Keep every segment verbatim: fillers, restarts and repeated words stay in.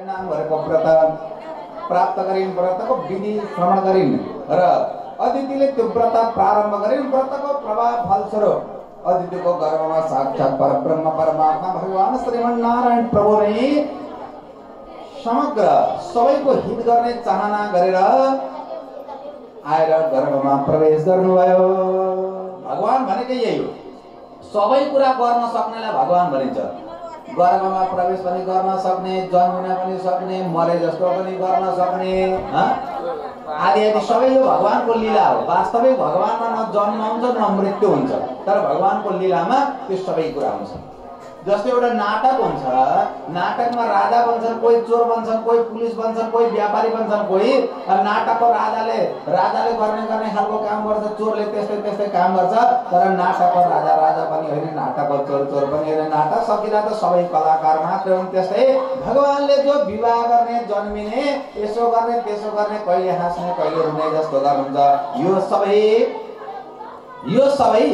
नाम गरेको व्रत प्राप्त गरिन्, व्रतको विधि श्रवण गरिन् र अदितिले त्यो व्रत प्रारम्भ गरिन्। व्रतको प्रभाव फलस्वरूप अदितिको गर्भमा साक्षात् परब्रह्म परमात्मा भगवान श्रीमन्नारायण प्रभु नै समग्र सबैको हित गर्ने चाहना गरेर आएर गर्भमा प्रवेश गर्नुभयो। भगवान भनेकै यही हो, सबै कुरा गर्न सक्नेलाई भगवान भनिन्छ। गर्भमा प्रवेश पनि गर्न सक्ने, जन्मिन पनि सक्ने, मरे जस्तो पनि गर्न सक्ने, आदि आदि सबै यो भगवानको लीला हो। वास्तविक भगवानमा न जन्म हुन्छ न मृत्यु हुन्छ, तर भगवानको लीलामा त्यो सबै कुरा हुन्छ। जस्तै एउटा नाटक हुन्छ, नाटकमा राजा बन्छन्, कोही चोर बन्छन्, कोही पुलिस बन्छन्, कोही व्यापारी बन्छन्, कोही नाटकको राजाले राजाले गर्ने गर्ने खालको काम गर्छ, चोरले त्यस्तै त्यस्तै काम गर्छ। तर नाटकको राजा राजा पनि होइन, नाटकको चोर चोर पनि होइन। नाटक सकिँदा त सबै कलाकार मात्र हुन्। त्यस्तै भगवानले जो विवाह गर्ने, जन्मिने, यसो गर्ने त्यसो गर्ने, कहिले हाँस्ने कहिले रुने जस्तो गर्नुहुन्छ, यो सबै यो सबै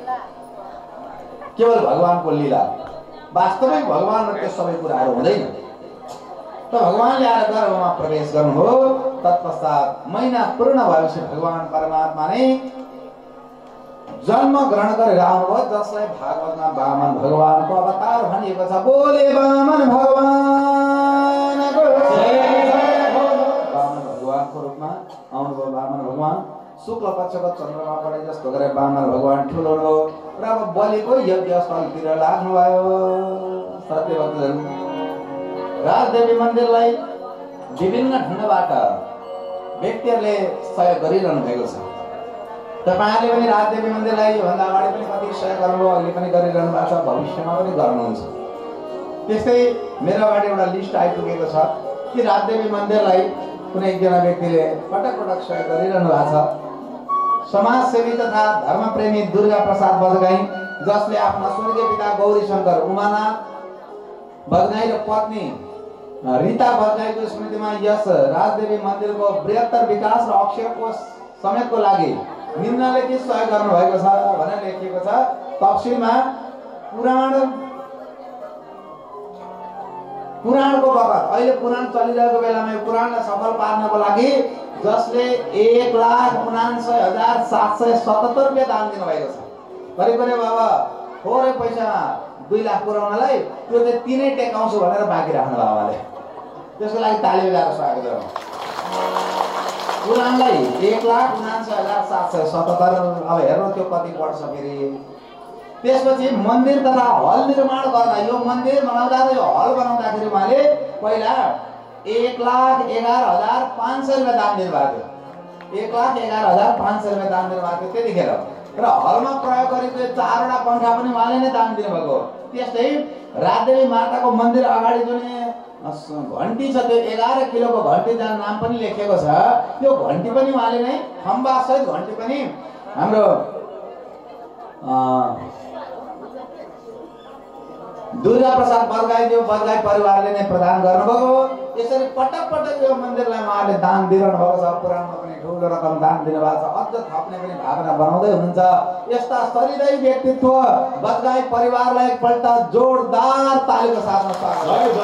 केवल भगवानको लीला। वास्तविक भगवान त्यो सबै कुराहरू हुँदैन। त भगवानले आएर गर्भमा प्रवेश गर्नुभयो। तत्पश्चात महिना पूर्ण भएपछि भगवान परमात्मा नै जन्म ग्रहण गरेर आउनुभयो, जसलाई भागवतमा वामन भगवानको अवतार भनिएको छ। बोले वामन भगवानको जय। वामन भगवानको रूपमा आउनुभयो वामन भगवान। शुक्ल पक्षको चन्द्रमा परे जस्तो गरेर वामन भगवान ठुलो हो र अब बलिको यज्ञ स्थलतिर लाग्नुभयो। सत्यवतजन राजदेवी मन्दिरलाई विभिन्न ढङ्गबाट व्यक्तिहरूले सहयोग गरिरहनु भएको छ। तपाईँहरूले पनि राजदेवी मन्दिरलाई योभन्दा अगाडि पनि कति सहयोग गर्नुभयो, अहिले पनि गरिरहनु भएको छ, भविष्यमा पनि गर्नुहुन्छ। त्यस्तै मेरो अगाडि एउटा लिस्ट आइपुगेको छ कि राजदेवी मन्दिरलाई कुनै एकजना व्यक्तिले पटक पटक सहयोग गरिरहनु भएको छ। समाजसेवी तथा धर्मप्रेमी दुर्गा प्रसाद बजगाई, जसले आफ्ना स्वर्गीय पिता गौरी शंकर उमानाथ बजगाई र पत्नी रीता बजगाईको स्मृतिमा यस राजदेवी मन्दिरको बृहत्तर विकास र अक्षय कोष समेतको लागि निम्नलिखित सहयोग गर्नु भएको छ भनेर लेखिएको छ। तफसिलमा पुराण पुराणको बखत अहिले पुराण चलिरहेको बेलामा पुराणलाई सफल पार्नको लागि जसले एक लाख उनान्सय हजार सात सय सतहत्तर रुपियाँ दान दिनुभएको छ। करिब करिब अब थोरै पैसामा दुई लाख पुर्याउनलाई त्यो चाहिँ तिनै टेकाउँछु भनेर बाँकी राख्नु बाबाले। त्यसको लागि ताली बजाएर स्वागत गरौँ। पुराणलाई एक लाख उनान्सय हजार सात सय सतहत्तर, अब हेर्नु त्यो कति पर्छ फेरि। त्यसपछि मन्दिर तथा हल निर्माण गर्दा, यो मन्दिर बनाउँदा र यो हल बनाउँदाखेरि उहाँले पहिला एक लाख एघार हजार पाँच सय रुपियाँ दान दिनुभएको थियो। एक लाख एघार हजार पाँच सय रुपियाँ दान दिनुभएको थियो त्यतिखेर। र हलमा प्रयोग गरेको चारवटा पङ्खा पनि उहाँले नै दान दिनुभएको। त्यस्तै राजदेवी माताको मन्दिर अगाडि जुन घन्टी छ, त्यो एघार किलोको घन्टी जहाँ नाम पनि लेखेको छ, त्यो घन्टी पनि उहाँले नै, खम्बा सहित घन्टी पनि हाम्रो दुर्गा प्रसाद बजगाई जो बजगाई परिवारले नै प्रदान गर्नुभयो। यसरी पटक पटक यो मन्दिरलाई उहाँले दान दिइरहनु भएको छ। पुराणमा पनि ठुलो रकम दान दिनुभएको छ। अझ थप्ने पनि भावना बनाउँदै हुनुहुन्छ। यस्ता सरिदय व्यक्तित्व बजगाई परिवारलाई एकपल्ट जोरदार तालीको साथमा स्वागत।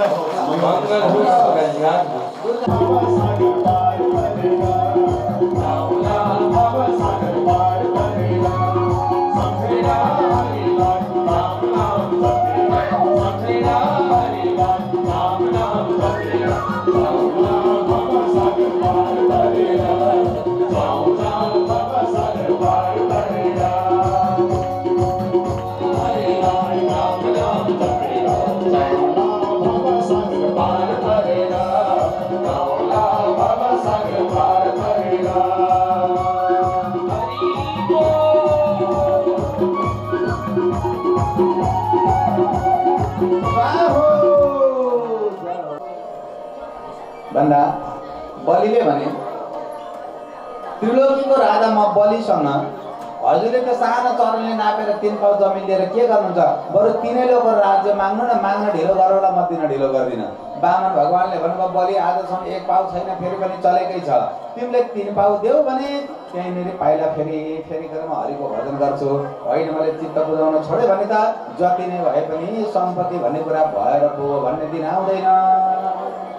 भन्दा बलिले भने त्रिलोकीको राजा म बलिसँग हजुरले त सानो चरणले नापेर तीन पाउ जमिन लिएर के गर्नुहुन्छ, बरु तिनै लोकको राज्य माग्नु न, माग्न ढिलो गरौँला, म दिन ढिलो गर्दिनँ। वामन भगवानले भन्नुभयो बलि आजसम्म एक पाउ छैन, फेरि पनि चलेकै छ, तिमीले तीन पाउ देऊ भने त्यहीँनिर पाइला फेरि फेरि गरेर म हरिको भजन गर्छु। होइन मैले चित्त बुझाउन छोडेँ भने त जति नै भए पनि सम्पत्ति भन्ने कुरा भएर पुग्यो भन्ने दिन आउँदैन।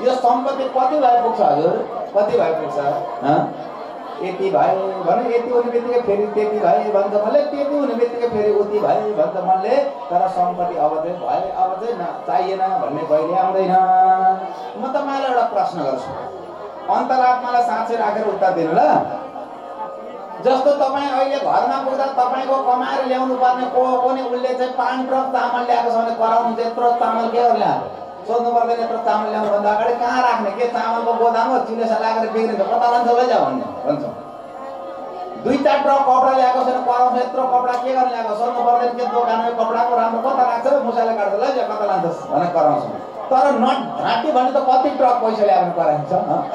यो सम्पत्ति कति भए पुग्छ हजुर? कति भए पुग्छ? यति भयो भने यति हुने बित्तिकै फेरि त्यति भयो भन्छ मनले, त्यति हुने बित्तिकै फेरि उति भयो भन्छ मनले। तर सम्पत्ति अब चाहिँ भयो, अब चाहिँ न चाहिएन भन्ने कहिले आउँदैन। म तपाईँलाई एउटा प्रश्न गर्छु, अन्तरात्मालाई साँच्चै राखेर उत्तर दिनु ल। जस्तो तपाईँ अहिले घरमा पुग्दा तपाईँको कमाएर ल्याउनु पर्ने को पनि उसले चाहिँ पाँच ट्रक चामल ल्याएको छ भने कराउनु चाहिँ यत्रो चामल के गरेर ल्याएको? सोध्नु पर्दैन यत्रो चामल ल्याउनुभन्दा अगाडि कहाँ राख्ने? के चामलको गोदाम हो? चिनेसा लागेर बिग्रिन्छ, कता लान्छ लैजा भन्ने भन्छौँ। दुई चार ट्रक कपडा ल्याएको छैन, कराउँछ यत्रो कपडा के गरेर ल्याएको? सोध्नु पर्दैन के दोकानमा कपडाको राम्रो कता राख्छ? मुसाले काट्छ लैजा कता लान्छस् भनेर कराउँछौँ। तर नट घाँटी भने त कति ट्रक पैसा ल्यायो भने कराइन्छ?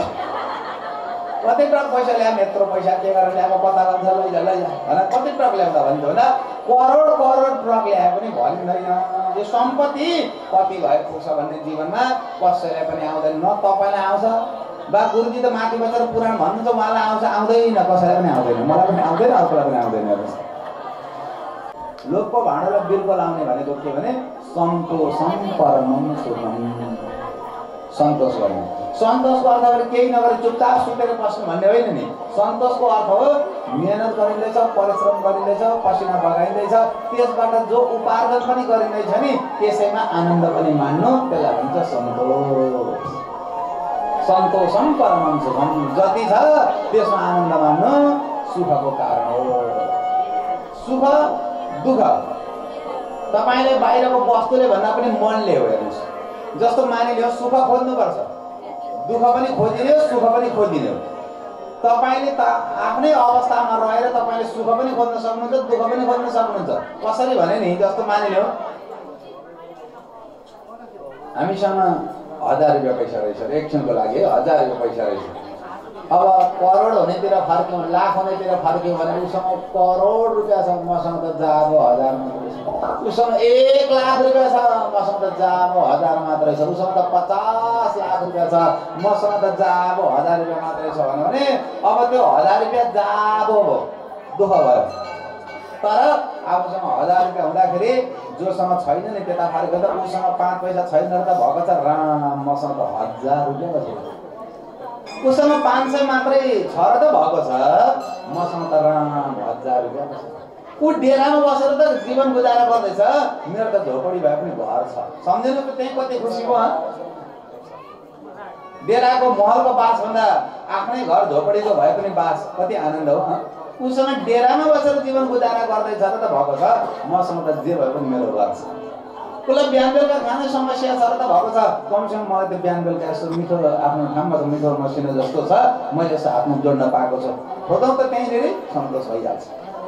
कति ट्रक पैसा ल्यायो? यत्रो पैसा के गरेर ल्याएको? कता लान्छ लैजा लैजा भनेर कति ट्रक ल्याउँदा भन्छ भन्दा करोड करोड ट्रक ल्याए पनि भनिँदैन। यो सम्पत्ति कति भए पुग्छ भन्ने जीवनमा कसैलाई पनि आउँदैन। न तपाईँलाई आउँछ, बा गुरुजी त माथि बसेर पुराण भन्नुहुन्छ उहाँलाई आउँछ, आउँदैन, कसैलाई पनि आउँदैन, मलाई पनि आउँदैन, अर्कोलाई पनि आउँदैन। लोकको भाँडोलाई बिर्को लाउने भनेको के भने सन्तोषम परमम सुखम, सन्तोष गर्ने। सन्तोषको अर्थ भने केही नगरी चुपचाप सुतेर बस्नु भन्ने होइन नि। सन्तोषको अर्थ हो मेहनत गरिँदैछ, परिश्रम गरिँदैछ, पसिना बगाइँदैछ, त्यसबाट जो उपार्जन पनि गरिँदैछ नि त्यसैमा आनन्द पनि मान्नु, त्यसलाई भन्छ सन्तोष। सन्तोषम परमम सुखम, जति छ त्यसमा आनन्द मान्नु सुखको कारण हो। सुख दुःख तपाईँले बाहिरको वस्तुले भन्दा पनि मनले हो। हेर्नुहोस्, जस्तो मानिलियो सुख खोज्नुपर्छ, दुःख पनि खोजिने, सुख पनि खोजिने हो। तपाईँले त आफ्नै अवस्थामा रहेर तपाईँले सुख पनि खोज्न सक्नुहुन्छ, दुःख पनि खोज्न सक्नुहुन्छ। कसरी भने नि, जस्तो मानिलियो हामीसँग हजार रुपियाँ पैसा रहेछ, एकछिनको लागि हजार रुपियाँ पैसा रहेछ। अब करोड हुनेतिर फर्क्यौँ, लाख हुनेतिर फर्क्यौँ भने उसँग करोड रुपियाँ छ, मसँग त जाब हजार मात्रै छ। उसँग एक लाख रुपियाँ छ, मसँग त जाब हजार मात्रै छ। उसँग त पचास लाख रुपियाँ छ, मसँग त जाब हजार रुपियाँ मात्रै छ भने अब त्यो हजार रुपियाँ जाब हो, दुःख भयो। तर आफूसँग हजार रुपियाँ हुँदाखेरि जोसँग छैन नि त्यता फर्क्यो त उसँग पाँच पैसा छैन र त भएको छ, राम मसँग त हजार रुपियाँ छ। उसँग पाँच सय मात्रै छ र त भएको छ, मसँग त राम हजार रुपियाँ छ। ऊ डेरामा बसेर त जीवन गुजारा गर्दैछ, मेरो त झोपडी भए पनि घर छ। सम्झेनु त त्यही कति खुसी भयो। डेराको महलको बासभन्दा आफ्नै घर झोपडीको भए पनि बास कति आनन्द हो। उसँग डेरामा बसेर जीवन गुजारा गर्दैछ र त भएको छ, मसँग त जे भए पनि मेरो घर छ। उसलाई बिहान बेलुका खाने समस्या छ र त भएको छ, कमसेकम मलाई त बिहान बेलुका यसो मिठो आफ्नो ठाउँमा छ, मिठो मसिनो जस्तो छ, मैले यसो आफ्नो जोड्न पाएको छु। खोजौँ त त्यहीँनिर सन्तोष भइहाल्छ।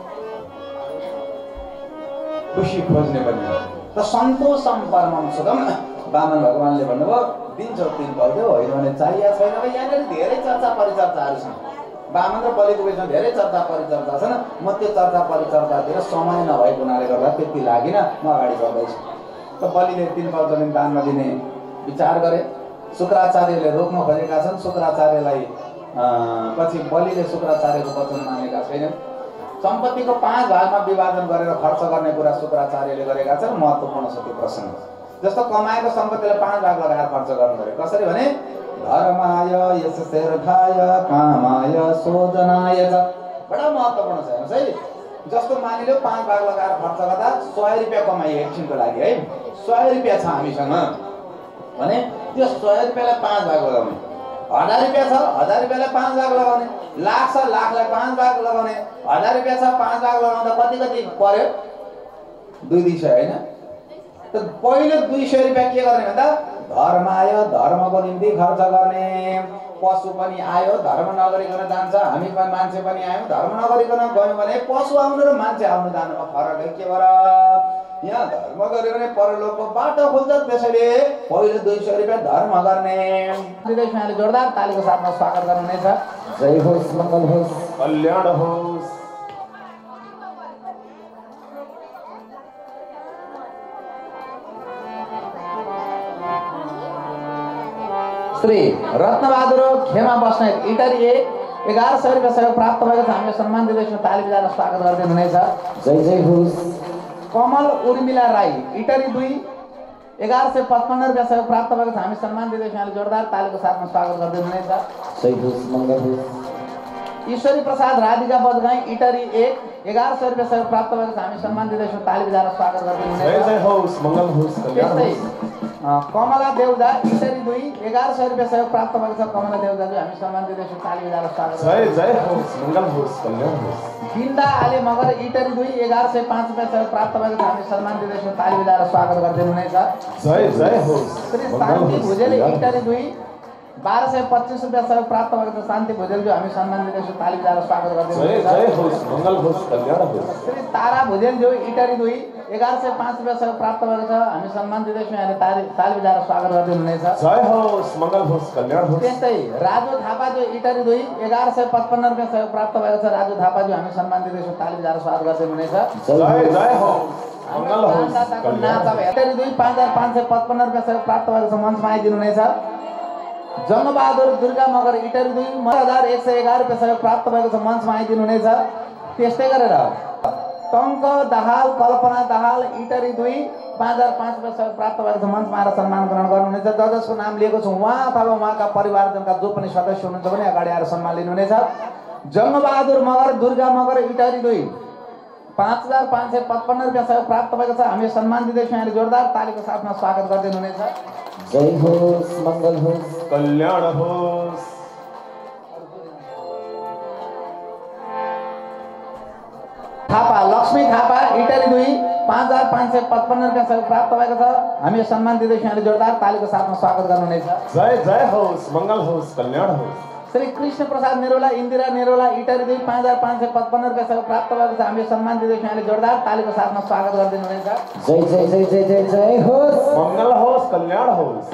खुसी खोज्ने पनि त सन्तोषम परमम सुखम। वामन भगवानले भन्नुभयो दिन्छौ तिन पाउँथ्यौ, होइन भने चाहिएको छैन। यहाँनिर धेरै चर्चा परिचर्चाहरू छन्, वामन र बलिको बिचमा धेरै चर्चा परिचर्चा छन्। म त्यो चर्चा परिचर्चातिर समय नभएको हुनाले गर्दा त्यति लागिन, म अगाडि बढ्दैछु। त बलिले तिन पाउ जमिन दानमा दिने विचार गरे। शुक्राचार्यले रोक्न खोजेका छन्, शुक्राचार्यलाई पछि बलिले शुक्राचार्यको वचन मानेका छैनन्। सम्पत्तिको पाँच भागमा विभाजन गरेर खर्च गर्ने कुरा शुक्राचार्यले गरेका छन्। महत्त्वपूर्ण छ त्यो प्रसङ्ग। जस्तो कमाएको सम्पत्तिलाई पाँच भाग लगाएर खर्च गर्नु पर्यो। कसरी भने धर्माय यशस्यर्थाय कामाय सोजनाय च। बडा महत्त्वपूर्ण छ। हेर्नुहोस् है, जस्तो मानिलियो पाँच भाग लगाएर खर्च गर्दा सय रुपियाँ कमाइयो एकछिनको लागि है, सय रुपियाँ छ हामीसँग भने त्यो सय रुपियाँलाई पाँच भाग लगाउने। हजार रुपियाँ छ, हजार रुपियाँलाई पाँच भाग लगाउने। लाख छ, लाखलाई पाँच भाग लगाउने। हजार रुपियाँ छ, पाँच भाग लगाउँदा कति कति पर्यो? दुई दुई सय होइन त। पहिलो दुई सय रुपियाँ के गर्ने भन्दा धर्म आयो, धर्मको निम्ति खर्च गर्ने। पशु पनि आयो, धर्म नगरिकन जान्छ। हामी पनि मान्छे पनि आयौँ, धर्म नगरिकन गयौँ भने पशु आउनु र मान्छे आउनु जानुमा फरक है। के भएर यहाँ धर्म गऱ्यो भने परलोकको बाटो खोल्छ। त्यसैले पहिलो दुई सय रुपियाँ धर्म गर्ने। यहाँले जोरदार तालीको साथमा स्वागत गर्नुहुनेछ। जय होस्, मङ्गल होस्, कल्याण होस्। श्री रत्नबहादुर खेमा बस्नेत इटरी एक एघार सय रुपियाँ सहयोग प्राप्त भएको छ। हामीले सम्मान दिँदैछौँ, ताली बजाएर स्वागत गरिदिनु हुनेछ। जय जय होस्। कमल उर्मिला राई इटरी दुई एघार सय पचपन्न रुपियाँ सहयोग प्राप्त भएको छ। हामी सम्मान दिँदैछौँ। यहाँले जोरदार तालीको साथमा स्वागत गर्दै हुनुहुनेछ। सही होस्, मङ्गल होस्। ईश्वरी प्रसाद राधिका बजगाई इटरी एक एघार सय रुपियाँ सहयोग प्राप्त भएको छ। हामी सम्मान दिँदैछौँ। ताली बजाएर स्वागत गर्दै हुनुहुनेछ। जय होस्, मङ्गल होस्, कल्याण होस्। कमला देउजा इटरी दुई एघार सय रुपियाँ सहयोग प्राप्त भएको छ। कमला देउजाज्यू हामी सम्मान दिँदैछौँ। ताली बजाएर स्वागत जय जय होस्, मङ्गल होस्, कल्याण होस्। बिन्दा आले मगर इटरी दुई एघार सय पाँच रुपियाँ सहयोग प्राप्त भएको छ। हामी सम्मान दिँदैछौँ। ताली बजाएर स्वागत गर्दै हुनुहुनेछ। जय जय होस्। श्री शान्ति भुजेल इटरी दुई बाह्र सय पच्चिस रुपियाँ सहयोग प्राप्त भएको छ। शान्ति भुजेलज्यू हामी सम्मान दिँदैछौँ। ताली बजाएर स्वागत गर्दै जय जय होस्, मङ्गल होस्, कल्याण होस्। श्री तारा भुजेलज्यू इटरी दुई एघार सय पाँच रुपियाँ सहयोग प्राप्त भएको छ। हामी सम्मान दिँदैछौँ। यहाँले ताली ताली बजाएर स्वागत गर्दै हुनुहुनेछ। जय होस्, मङ्गल होस्, कल्याण होस्। त्यस्तै राजु थापाज्यू इटरी दुई एघार सय पचपन्न रुपियाँ सहयोग प्राप्त भएको छ। राजु थापाज्यू हामी सम्मान दिँदैछौँ। ताली बजाएर स्वागत गर्दै हुनुहुनेछ। जय जय होस्, मङ्गल होस्, नाच अब इटरी दुई पाँच हजार पाँच सय पचपन्न रुपियाँ सहयोग प्राप्त भएको छ। मञ्चमा आइदिनुहुनेछ। जङ्गबहादुर दुर्गा मगर इटरी दुई नौ हजार एक सय एघार रुपियाँ सहयोग प्राप्त भएको छ। मञ्चमा आइदिनुहुनेछ। त्यस्तै गरेर टङ्क दाहाल कल्पना दाहाल इटरी दुई पाँच हजार पाँच रुपियाँ सहयोग प्राप्त भएको छ। मञ्चमा आएर सम्मान ग्रहण गर्नुहुनेछ। ज जसको नाम लिएको छु उहाँ अथवा उहाँका परिवारजनका जो पनि सदस्य हुनुहुन्छ भने अगाडि आएर सम्मान लिनुहुनेछ। जङ्गबहादुर मगर दुर्गा मगर इटरी दुई पाँच हजार पाँच सय पचपन्न रुपियाँ सहयोग प्राप्त भएको छ। हामी सम्मान दिँदैछौँ। यहाँले जोरदार तालीको साथमा स्वागत गर्दै हुनुहुनेछ। जय होस्, मङ्गल होस्, कल्याण होस्। थापा लक्ष्मी थापा इटरी दुई पाँच हजार पाँच सय पचपन्न रुपियाँ सहयोग प्राप्त भएको छ। हामी सम्मान दिँदैछौँ। यहाँले जोरदार तालीको साथमा स्वागत गर्नुहुनेछ। जय जय होस्, मङ्गल होस्, कल्याण होस्। श्री कृष्ण प्रसाद नेरोला इन्दिरा नेरोला इटरी दुई पाँच हजार पाँच सय पचपन्न रुपियाँ सहयोग प्राप्त भएको छ। हामी सम्मान दिँदैछौँ। यहाँले जोरदार तालीको साथमा स्वागत गर्दै हुनुहुनेछ। जय जय जय जय जय जय होस्, मङ्गल होस्, कल्याण होस्।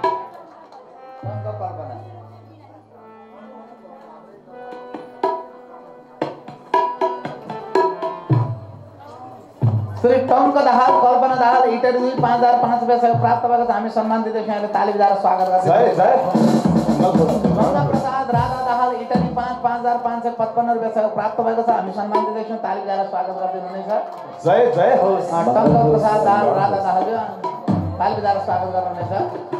श्री टङ्क दाहाल कल्पना दाहाल इटरी दुई पाँच हजार पाँच रुपियाँ सहयोग प्राप्त भएको छ। हामी सम्मान दिँदैछौँ। यहाँले ताली बजाएर स्वागत गर्दै हुनुहुनेछ। प्रसाद राधा दाहाल इटरी पाँच पाँच हजार पाँच सय पचपन्न रुपियाँ सहयोग प्राप्त भएको छ। हामी सम्मान दिँदैछौँ। ताली बजाएर स्वागत गर्दै हुनुहुनेछ। जय जय होस्। टङ्क प्रसाद दाहाल राधा दाहाल ताली बजाएर स्वागत गर्नुहुनेछ।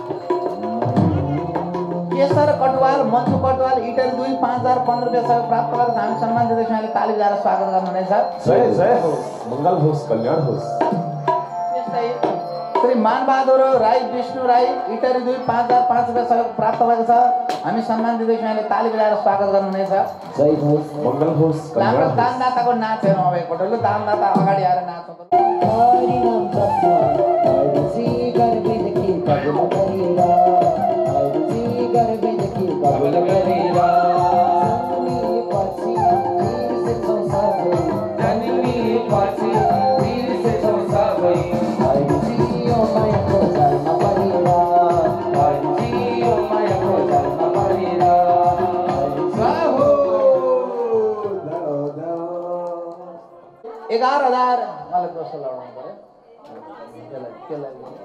केशर कटवाल मन्चु कटवाल इटरी दुई पाँच हजार पन्ध्र रुपियाँ सहयोग प्राप्त भएको छ। हामी सम्मान दिँदैछौँ। यहाँले ताली बजाएर स्वागत गर्नुहुनेछ। जय जय होस्, मङ्गल होस्, कल्याण होस्। त्यस्तै श्री मानबहादुर राई विष्णु राई इटरी दुई पाँच हजार पाँच रुपियाँ सहयोग प्राप्त भएको छ। हामी सम्मान दिँदैछौँ। यहाँले ताली बजाएर स्वागत गर्नुहुनेछ। जय होस्, मङ्गल होस्, कल्याण हाम्रो होस्। दानदाताको नाच हेरौँ अब एकपल्ट। लु दानदाता अगाडि आएर नाचौँ। एघार हजार मलाई दोस्रो लगाउनु पर्यो।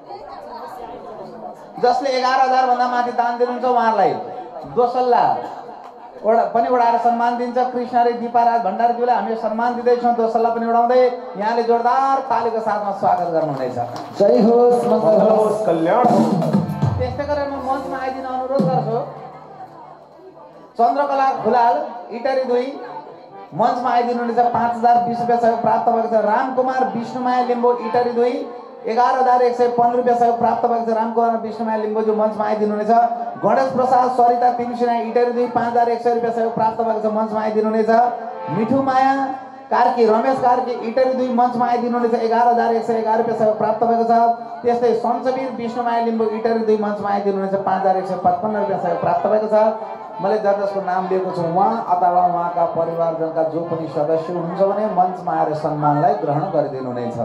जसले एघार हजार भन्दा माथि दान दिनुहुन्छ उहाँहरूलाई दोसल्ला ओडा पनि उडाएर सम्मान दिन्छ। कृष्ण रे दीपाराज भण्डारीज्यूलाई हामी सम्मान दिँदैछौँ। दोसल्ला पनि उडाउँदै यहाँले जोरदार तालीको साथमा स्वागत गर्नुहुनेछ। जय होस्, मङ्गल होस्, कल्याण होस्। त्यस्तै गरेर म मञ्चमा आइदिन अनुरोध गर्छु। चन्द्रकला खुलाल इटरी दुई मञ्चमा आइदिनुहुनेछ। पाँच हजार बिस रुपियाँ सहयोग प्राप्त भएको छ। रामकुमार विष्णुमाया लिम्बू इटरी दुई एघार हजार एक सय पन्ध्र रुपियाँ सहयोग प्राप्त भएको छ। रामकुमार विष्णुमाया लिम्बूज्यू मञ्चमा आइदिनुहुनेछ। गणेश प्रसाद सरिता तिमसिना इटरी दुई पाँच हजार एक सय रुपियाँ सहयोग प्राप्त भएको छ। मञ्चमा आइदिनुहुनेछ। मिठुमाया कार्की रमेश कार्की इटरी दुई मञ्चमा आइदिनुहुनेछ। एघार हजार एक सय एघार रुपियाँ सहयोग प्राप्त भएको छ। त्यस्तै सञ्चवीर विष्णुमाया लिम्बू इटरी दुई मञ्चमा आइदिनुहुनेछ। पाँच हजार एक सय पचपन्न रुपियाँ सहयोग प्राप्त भएको छ। मैले ज जसको नाम लिएको छु उहाँ अथवा उहाँका परिवारजनका जो पनि सदस्य हुनुहुन्छ भने मञ्चमा आएर सम्मानलाई ग्रहण गरिदिनुहुनेछ।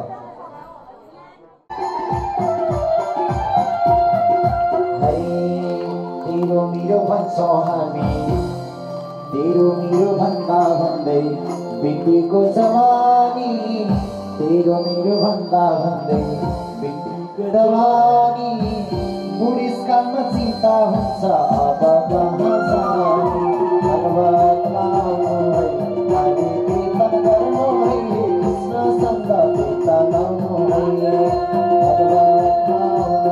तेरो मेरो भन्छौँ हामी, तेरो मेरो भन्दा भन्दै बितेको जवानी, तेरो मेरो भन्दा भन्दै बितेको जवानी, बुढेसकालमा चिन्ता हुन्छ अब कहाँ जाने, भगवत लाउनु है हामी कीर्तन गर्नु है, कृष्णसँग गीत गाउनु है, भगवत लाउनु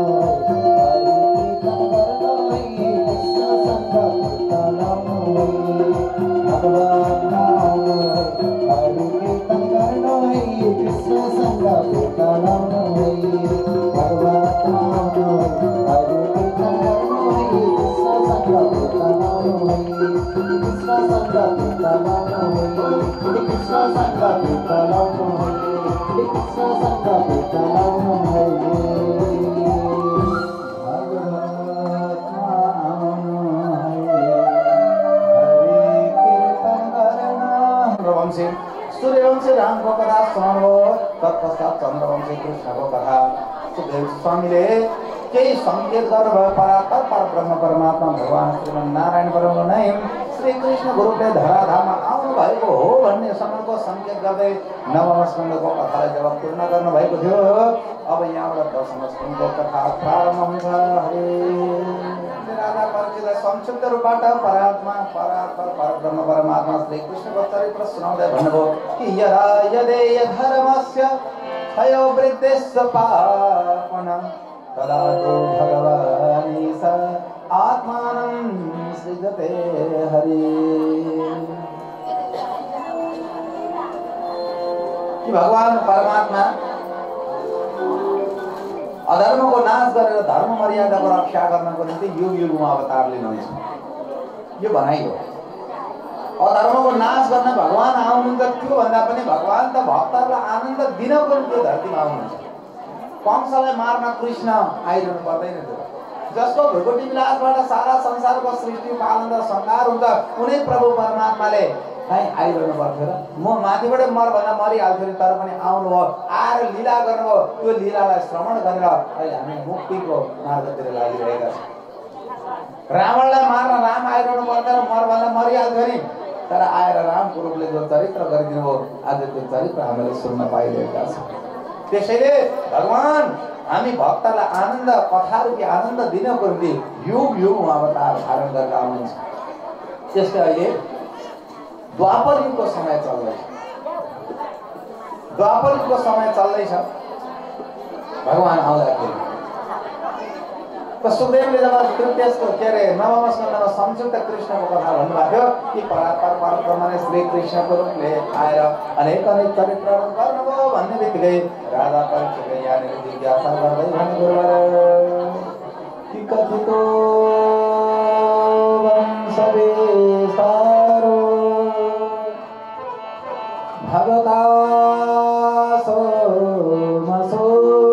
कृष्ण संग पितलाउनु होली कृष्ण संग पितलाउनु होली कृष्ण संग पितलाउनु होली भगवत आउनु हरि कीर्तन गर्न वंशी सूर्यवंशी रामको कथा सुनाउनुभयो। तत्पश्चात चन्द्रवंशी कृष्णको कथा सुखदेव स्वामीले केही सङ्केत गर्नुभयो। परात्पर परब्रह्म परमात्मा भगवान श्रीमन् नारायण प्रभु नै श्री कृष्ण गुरुले धराधाममा आउनु भएको हो भन्ने समयको सङ्केत गर्दै नवम स्कन्धको कथालाई जब पूर्ण गर्नुभएको थियो। अब यहाँबाट दशम स्कन्धको कथा प्रारम्भ हुन्छ। हरे राधा परीक्षितलाई संक्षिप्त रूपबाट परात्मा परात्पर परब्रह्म परमात्मा श्री कृष्णको चरित्र सुनाउँदै भन्नुभयो कि यदा यदेय धर्मस्य क्षयो वृद्धिश्च पापन तदा तु भगवानीश आत्मानं सृजते हरि। कि भगवान परमात्मा अधर्मको नाश गरेर धर्म मर्यादाको रक्षा गर्नको निम्ति युग युगमा अवतार लिनुहुन्छ। यो भनाइ हो। अधर्मको नाश गर्न भगवान आउनुहुन्छ। त्यो भन्दा पनि भगवान त भक्तहरूलाई आनन्द दिनको निम्ति धरतीमा आउनुहुन्छ। कंसलाई मार्न कृष्ण आइरहनु पर्दैन थियो। जसको भ्रुकुटी विलासबाट सारा संसारको सृष्टि पालन र संहार हुन्छ उनी प्रभु परमात्माले कहीँ आइरहनु पर्थ्यो र म माथिबाट मरभन्दा मरिहाल्थ्यो नि। तर पनि आउनुभयो, आएर लीला गर्नुभयो। त्यो लीलालाई श्रवण गरेर अहिले हामी मुक्तिको मार्गतिर लागिरहेका छौँ। रावणलाई मार्न राम आइरहनु पर्दैन, मरभन्दा मरिहाल्थ्यो नि। तर आएर रामको रूपले जो चरित्र गरिदिनु भयो आज त्यो चरित्र हामीले सुन्न पाइरहेका छौँ। त्यसैले भगवान हामी भक्तलाई आनन्द कथा रूपी आनन्द दिनको निम्ति युग युगमा अवतार धारण गरेर आउनुहुन्छ। त्यसले अहिले द्वापर युगको समय चल्दैछ। द्वापर युगको समय चल्दैछ। भगवान आउँदाखेरि सुखदेवले जब तृतीयको के अरे नवम स्कन्धमा संक्षिप्त कृष्णको कथा भन्नुभएको थियो कि परात्पर परब्रह्मले श्री कृष्णको रूपले आएर अनेक अनेक चरित्रहरू गर्नुभयो भन्ने बित्तिकै राधा परीक्षितले यहाँनिर जिज्ञासा गर्दै भने गुरुवर कि कथितो वंशवे सारो भगवता सोमसो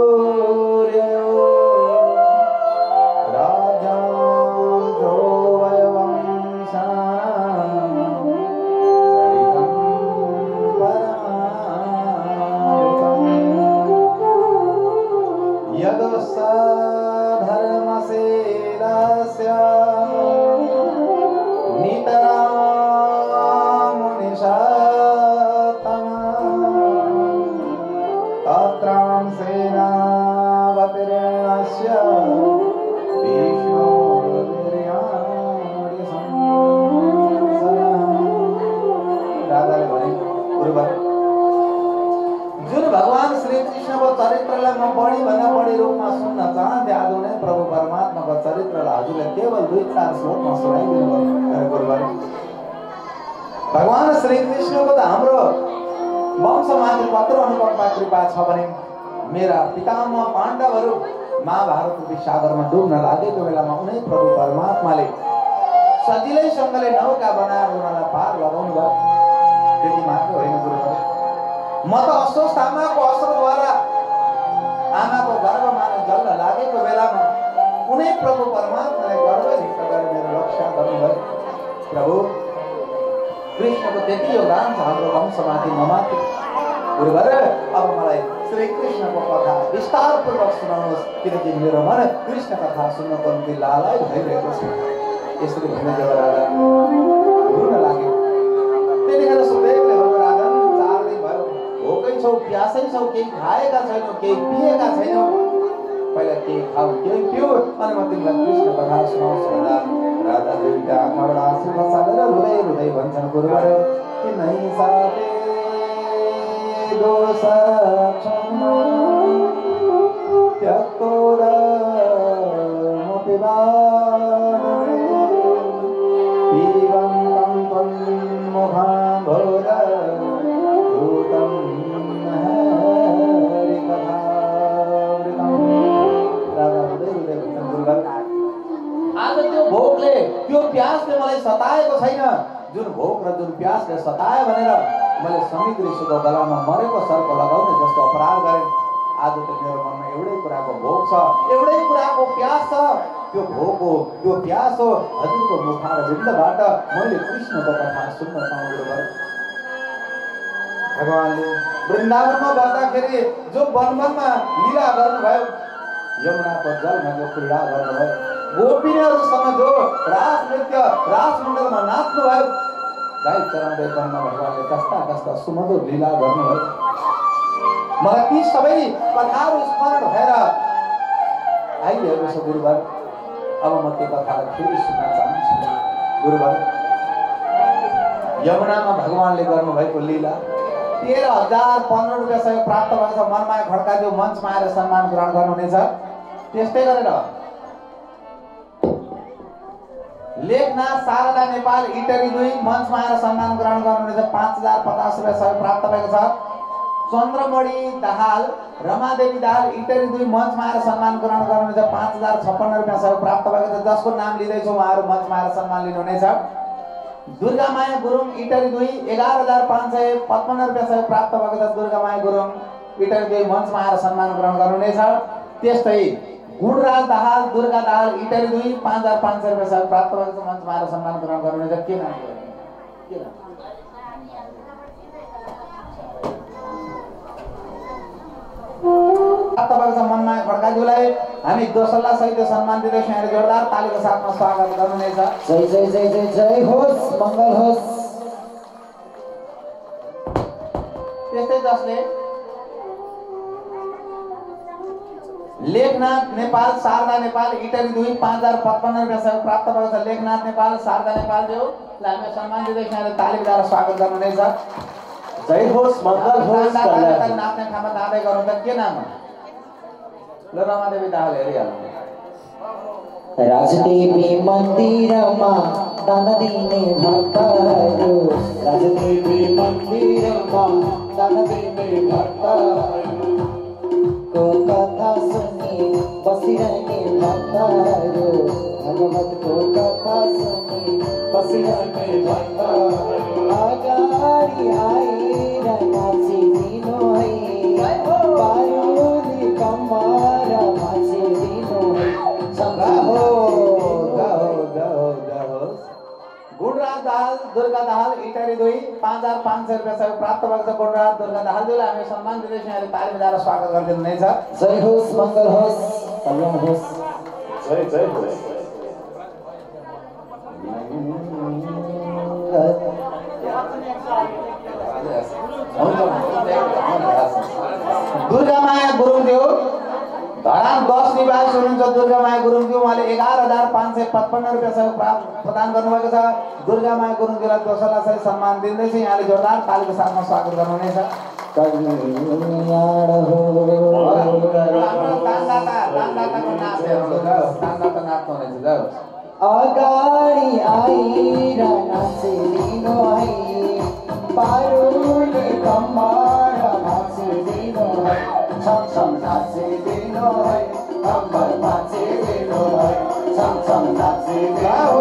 भगवान श्री कृष्णको त हाम्रो वंशमाथि कत्रो अनुकम्पा कृपा छ भने मेरा पितामह पाण्डवहरू महाभारत विषागरमा डुब्न लागेको बेलामा उनै प्रभु परमात्माले सजिलैसँगले नौका बनाएर उनीहरूलाई पार लगाउनु भयो। त्यति मात्र होइन गुरुवर, म त अस्वस्थ आमाको अस्त्रद्वारा आमाको गर्भमा जल्न लागेको बेलामा उनै प्रभु परमात्माले गर्भभित्र गरेर मेरो रक्षा गर्नुभयो। प्रभु कृष्णको त्यति योगदान छ हाम्रो वंशमाथि ममाथि। गुरुवर अब मलाई श्री कृष्णको कथा विस्तारपूर्वक सुनाउनुहोस्, किनकि मेरो मन कृष्ण कथा सुन्नको निम्ति लालाय भइरहेको छ। यसरी भन्ने जब राधा रुन लाग्यो त्यतिखेर सुखदेवले भन्नु राधन चार दिन भयो भोकै छौ, प्यासै छौ, केही खाएका छैनौ, केही पिएका छैनौ, पहिला केही खाऊ केही पिऊ अनि म तिमीलाई कृष्ण कथा सुनाउँछु भन्दा राधा देवीका आत्माबाट आँसु बसालेर रुँदै रुँदै भन्छन् गुरुवर कि नै साथे दोष क्षमा त्यक्तो र मोतिबारे पीवन्तं त्वं मुखाम्भोज दूतं हरिकथामृतं। राधा रुँदै रुँदै भन्छन् गुरुवर आज त्यो भोकले त्यो प्यासले मलाई सताएको छैन, जुन भोक र जुन प्यासले सतायो भनेर मैले समुद्री सुको गलामा मरेको सर्प लगाउने जस्तो अपराध गरेँ। आज त मेरो मनमा एउटै कुराको भोक छ, एउटै कुराको प्यास छ। त्यो भोक हो, त्यो प्यास हो हजुरको मुख र बिन्दबाट मैले कृष्णको कथा सुन्न पाऊँ। गुरुवर भगवानले वृन्दावनमा बस्दाखेरि जो वनवनमा लीला गर्नुभयो, यमुनाको जलमा जो क्रीडा गर्नुभयो, गोपिनीहरूसँग जो रास नृत्य रास मण्डलमा नाच्नुभयो, गाई चराउँदै वनमा भगवानले कस्ता कस्ता सुमधुर लीला गर्नुभयो। मलाई ती सबै कथाहरू स्मरण भएर आइरहेको छ। गुरुवर अब म त्यो कथालाई फेरि सुन्न चाहन्छु। गुरुवर यमुनामा भगवानले गर्नुभएको लीला तेह्र हजार पन्ध्र रुपियाँ सय प्राप्त भएको छ। मनमाया खड्काज्यू मञ्चमा आएर सम्मान ग्रहण गर्नुहुनेछ। त्यस्तै गरेर लेखनाथ शारदा नेपाल इटरी दुई मञ्चमा आएर सम्मान ग्रहण गर्नुहुनेछ। पाँच हजार पचास रुपियाँ सय प्राप्त भएको छ। चन्द्रमणि दाहाल रमादेवी दाहाल इटरी दुई मञ्चमा आएर सम्मान ग्रहण गर्नुहुनेछ। पाँच हजार छप्पन्न रुपियाँ सय प्राप्त भएको छ। जसको नाम लिँदैछु उहाँहरू मञ्चमा आएर सम्मान लिनुहुनेछ। दुर्गामाया गुरुङ इटरी दुई एघार हजार पाँच सय पचपन्न रुपियाँ सय प्राप्त भएको छ। दुर्गामाया गुरुङ इटरी दुई मञ्चमा आएर सम्मान ग्रहण गर्नुहुनेछ। त्यस्तै गुणराज दाहाल दुर्गा दाहाल इटरी दुई पाँच हजार पाँच सय रुपियाँ सय प्राप्त भएको छ। मञ्चमा आएर सम्मान ग्रहण गर्नुहुनेछ। के नाम के नाम प्राप्त भएको छ। मनमाया खड्काज्यूलाई हामी दोसल्ला सहित सम्मान दिँदैछौँ। यहाँले जोरदार तालीको साथमा स्वागत गर्नुहुनेछ। जय जय जय जय जय होस्, मङ्गल होस्। त्यस्तै जसले लेखनाथ नेपाल शारदा नेपाल इटरी दुई पाँच हजार पचपन्न रुपियाँ सय प्राप्त भएको छ। लेखनाथ नेपाल शारदा नेपालज्यूलाई हामी सम्मान दिँदैछौँ। यहाँले ताली बजाएर स्वागत गर्नुहुनेछ। जय होस्, मङ्गल होस्। नाच्ने ठाउँमा जाँदै गरौँ त के नाम हो? ल रमादेवी दाहाल हेरिहाल्नु। राजदेवी मन्दिरमा दान दिने भक्तहरू, राजदेवी मन्दिरमा दान दिने भक्तहरूको कथा सुनि बसिरहने भक्तहरू, भगवतको कथा सुनि बसिरहने भक्तहरू अगाडि आएर नाचिदिनु है, बारुदी कम्मर नाचिदिनु है। गुणराज दाहाल दुर्गा दाहाल इटरी दुई पाँच हजार पाँच सय रुपियाँ सय प्राप्त भएको छ। गुणराज दुर्गा दाहालज्यूलाई हामी सम्मान दिँदैछौँ। यहाँले ताली बजाएर स्वागत गरिदिनुहुनेछ। जय होस्, मङ्गल होस्, कल्याण होस्। जय जय होस्। दुर्गामाया गुरुङज्यू धरान दस निवासी हुनुहुन्छ। दुर्गामाया गुरुङज्यू उहाँले एघार हजार पाँच सय पचपन्न रुपियाँ सय प्राप्त प्रदान गर्नुभएको छ। दुर्गामाया गुरुङज्यूलाई दोस्रो सय सम्मान दिँदैछ। यहाँले जोरदार तालीको साथमा स्वागत गर्नुहुनेछ। अगाडि आएर नाचिदिनु है, बारुले कम्मर नाचिदिनु है, छम छम नाचिदिनु है, कम्मर नाचिदिनु है, छम छम नाचिदिनु।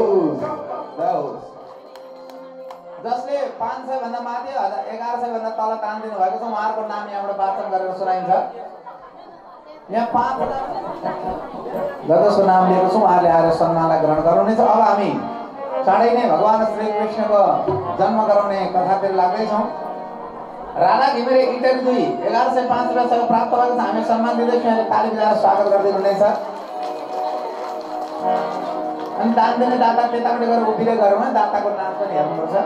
जसले पाँच सय भन्दा माथि एघार सय भन्दा तल दान दिनु भएको छ उहाँहरूको नाम यहाँबाट वाचन गरेर सुनाइन्छ। यहाँ पाँच जसको नाम लिएको छौँ उहाँहरूले आएर सम्मानलाई ग्रहण गर्नुहुनेछ। अब हामी चाँडै नै भगवान श्री कृष्णको जन्म गराउने कथातिर लाग्दैछौँ। राधा घिमिरे इटरी दुई एघार सय पाँच रुपियाँ सय प्राप्त भएको छ। हामी सम्मान दिँदैछौँ। यहाँले ताली बजाएर स्वागत गरिदिनुहुनेछ। अनि दान दिने दाता त्यतापट्टि गएर उभिँदै गरौँ है, दाताको नाम पनि हेर्नुपर्छ।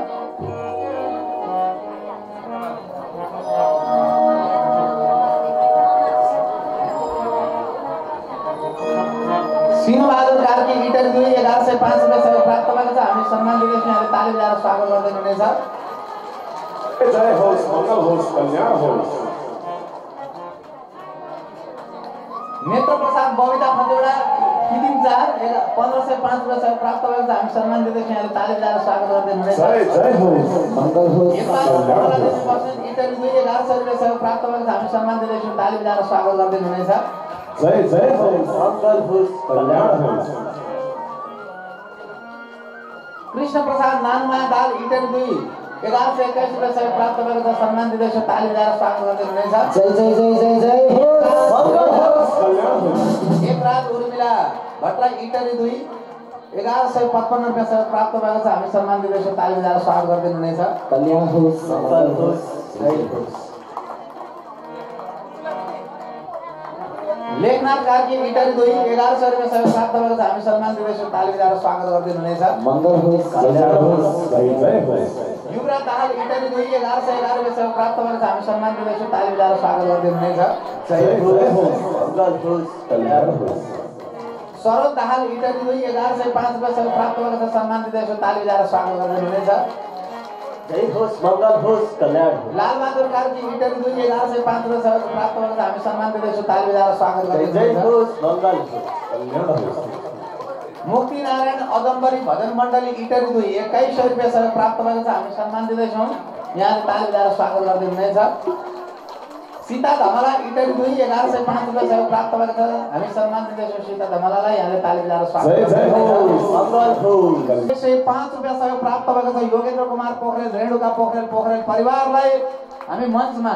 सिंहबहादुर कार्की इटरी दुई एघार सय पाँच रुपियाँ सय प्राप्त भएको छ। हामी सम्मान दिँदैछौँ। यहाँले ताली बजाएर स्वागत गरिदिनुहुनेछ। जय होस्, मङ्गल होस्, कल्याण होस्। नेत्र प्रसाद बबिता खतिवडा किदिम चार पन्ध्र सय पाँच रुपियाँ सय प्राप्त भएको छ। हामी सम्मान दिँदैछौँ। यहाँले ताली बजाएर स्वागत गरिदिनुहुनेछ। जय जय होस्, मङ्गल होस्। इटरी दुई एघार सय रुपियाँ सय प्राप्त भएको छ। हामी सम्मान दिँदैछौँ। ताली बजाएर स्वागत गरिदिनुहुनेछ। जय जय होस्, मङ्गल होस्, कल्याण होस्। कृष्ण प्रसाद नानमाया दाल इटरी दुई एघार सय एक्काइस रुपियाँ सहयोग प्राप्त भएको छ। सम्मान दिँदैछ, ताली बजाएर स्वागत गर्दै हुनुहुन्छ। जय जय जय जय जय होस् मङ्गल होस् कल्याण होस्। एक रात उर्मिला भट्टराई इटरी दुई एघार सय पचपन्न रुपियाँ सहयोग प्राप्त भएको छ। हामी सम्मान दिँदैछौँ, ताली बजाएर स्वागत गर्दै हुनुहुन्छ। कल्याण होस् मङ्गल होस् जय होस्। लेखनाथ कार्की इटरी दुई एघार सय रुपियाँ सहयोग प्राप्त भएको छ। हामी सम्मान दिँदैछौँ, ताली बजाएर स्वागत गर्दै हुनुहुन्छ। मङ्गल होस् कल्याण होस् जय जय होस्। युवराज दाहाल इटरी दुई एघार सय एघार रुपियाँ सहयोग प्राप्त भएको छ। हामी सम्मान दिँदैछौँ, ताली बजाएर स्वागत गर्दै हुनुहुन्छ। जय जय होस्। मङ्गल होस् कल्याण होस्। सरोज दाहाल इटरी दुई एघार सय पाँच रुपियाँ सहयोग प्राप्त भएको छ। सम्मान दिँदैछौँ, ताली बजाएर स्वागत गर्दै हुनुहुन्छ। जय होस् मङ्गल होस् कल्याण होस्। लालबहादुर कार्की इटरी दुई एघार सय पाँच रुपियाँ सहयोग प्राप्त भएको छ। हामी सम्मान दिँदैछौँ, ताली बजाएर स्वागत गर्दै जय हुनुहुन्छ। होस् मङ्गल होस् कल्याण होस्। मुक्ति नारायण अदम्बरी भजन मण्डली इटरी दुई एक्काइस सय रुपियाँ सहयोग प्राप्त भएको छ। हामी सम्मान दिँदैछौँ, यहाँले ताली बजाएर स्वागत गर्दै हुनेछ। सीता धमला इटरी दुई एघार सय पाँच रुपियाँ सहयोग प्राप्त भएको छ। हामी सम्मान दिँदैछौँ सीता धमलालाई, यहाँले ताली बजाएर स्वागत जय जय गर्दै होस्। हुनेछ। मङ्गल होस्। एक सय पाँच रुपियाँ सहयोग प्राप्त भएको छ। योगेन्द्र कुमार पोखरेल, रेणुका पोखरेल पोखरेल परिवारलाई हामी मञ्चमा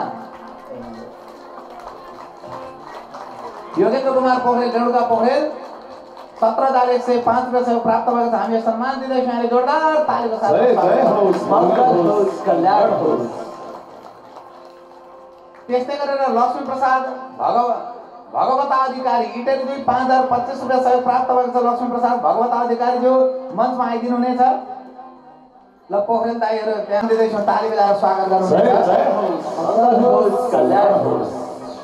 योगेन्द्र कुमार पोखरेल, रेणुका पोखरेल सत्र हजार एक सय पाँच रुपियाँ सहयोग प्राप्त भएको छ। हामी सम्मान दिँदैछौँ, यहाँले जोरदार तालीको साथ जय जय होस्। मङ्गल होस् कल्याण होस्। त्यस्तै गरेर लक्ष्मी प्रसाद भगव भगवता अधिकारी इटरी दुई पाँच हजार पच्चिस रुपियाँ सहयोग प्राप्त भएको छ। लक्ष्मी प्रसाद भगवता अधिकारी जो मञ्चमा आइदिनु हुनेछ। ल पोखरेल दाइहरू त्यहाँ दिँदैछौँ, ताली बजाएर स्वागत जय गर्नुहुनेछ। जय होस्। मङ्गल होस् कल्याण होस्।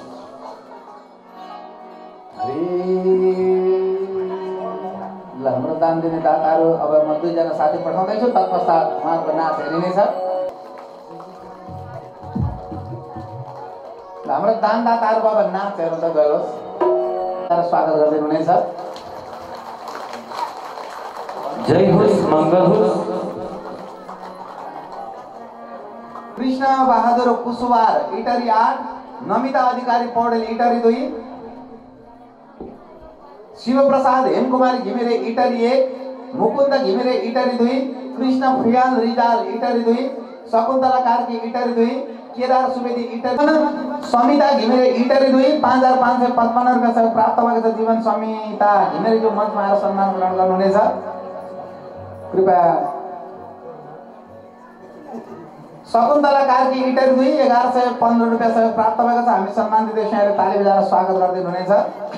ल हाम्रो दान दिने दाताहरू अब म दुईजना साथी पठाउँदैछु, तत्पश्चात उहाँहरूको नाच हेरिनेछ। ल हाम्रो दानदाताहरूको अब नाच हेर्नु त गयोस्, स्वागत गर्दै हुनेछ। जय होस् मङ्गल होस्। कृष्ण बहादुर कुशवार इटरी आठ, नमिता अधिकारी पौडेल इटरी दुई, शिवप्रसाद हेमकुमारी घिमिरे इटरी एक, मुकुन्द घिमिरे इटरी दुई, कृष्ण फुयाल रिजाल इटरी दुई, शकुन्तला कार्की इटरी दुई, केदार सुवेदी इटरी, समिता घिमिरे इटरी दुई पाँच हजार पाँच सय पचपन्न रुपियाँ सहयोग प्राप्त भएको छ। जीवन समिता घिमिरे जो मञ्चमा आएर सम्मान ग्रहण गर्नुहुनेछ। कृपया शकुन्तला कार्की इटरी दुई एघार सय पन्ध्र रुपियाँ सहयोग प्राप्त भएको छ। हामी सम्मान दिँदैछौँ, यहाँले ताली बजाएर स्वागत गर्दै हुनेछ।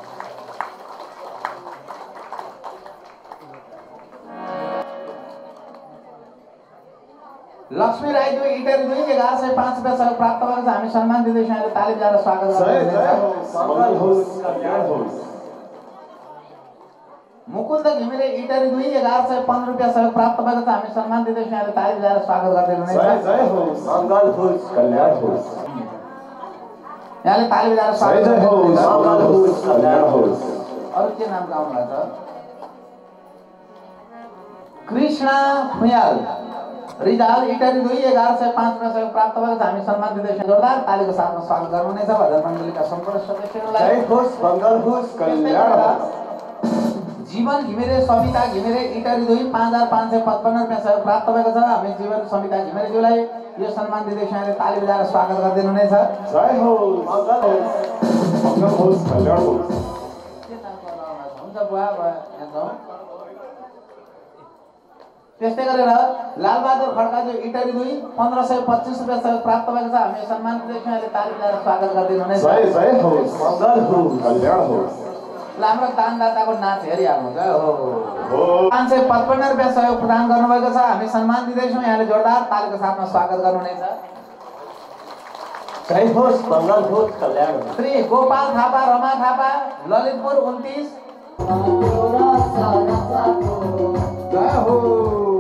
लक्ष्मी राई दुई इटरी दुई एघार सय पाँच रुपियाँ सहयोग प्राप्त भएको छ। हामी सम्मान दिँदैछौँ, यहाँले ताली बजाएर स्वागत गर्दै जय जय हुनेछ। होस्। मङ्गल होस् कल्याण होस्। मुकुन्द घिमिरे इटरी दुई एघार सय पन्ध्र रुपियाँ सहयोग प्राप्त भएको छ। हामी सम्मान दिँदैछौँ, यहाँले ताली बजाएर स्वागत गर्दै जय हुनेछ। जय होस्। मङ्गल होस् कल्याण होस्। यहाँले ताली बजाएर जय स्वागत जय गर्दै होस्। हुनेछ। मङ्गल होस् कल्याण होस्। अरू के नाम गाउनु भएको छ? कृष्ण फुयाल रिजाल इटरी दुई एघार सय पाँच रुपियाँ सहयोग प्राप्त भएको छ। हामी सम्मान दिँदैछौँ, जोरदार तालीको साथमा स्वागत गर्नुहुनेछ भजन मण्डलीका सम्पूर्ण सदस्यहरूलाई। जय होस्। मङ्गल होस् कल्याण होस्। जीवन घिमिरे सविता घिमिरे इटरी दुई पाँच हजार पाँच सय पचपन्न रुपियाँ सहयोग प्राप्त भएको छ। हामी जीवन सविता घिमिरेज्यूलाई यो सम्मान दिँदैछौँ, यहाँले ताली बजाएर स्वागत गरिदिनु हुनेछ। जय होस्। मङ्गल होस्। मङ्गल होस् कल्याण होस्। हुन्छ बुवा अब यहाँ जाउँ। त्यस्तै गरेर लालबहादुर खड्काज्यू इटरी दुई पन्ध्र सय पच्चिस रुपियाँ सहयोग प्राप्त भएको छ। हामी सम्मान दिँदैछौँ, यहाँले ताली बजाएर स्वागत गरिदिनु हुनेछ। जय जय होस्। मङ्गल होस् कल्याण होस्। ल हाम्रो दानदाताको नाच हेरिहाल्नु जय हो। हो। पाँच सय पचपन्न रुपियाँ सहयोग प्रदान गर्नुभएको छ। हामी सम्मान दिँदैछौँ, यहाँले जोरदार तालीको साथमा स्वागत गर्नुहुनेछ। जय होस् मङ्गल होस् कल्याण होस्। श्री गोपाल थापा रमा थापा ललितपुर उन्तिस जय हो।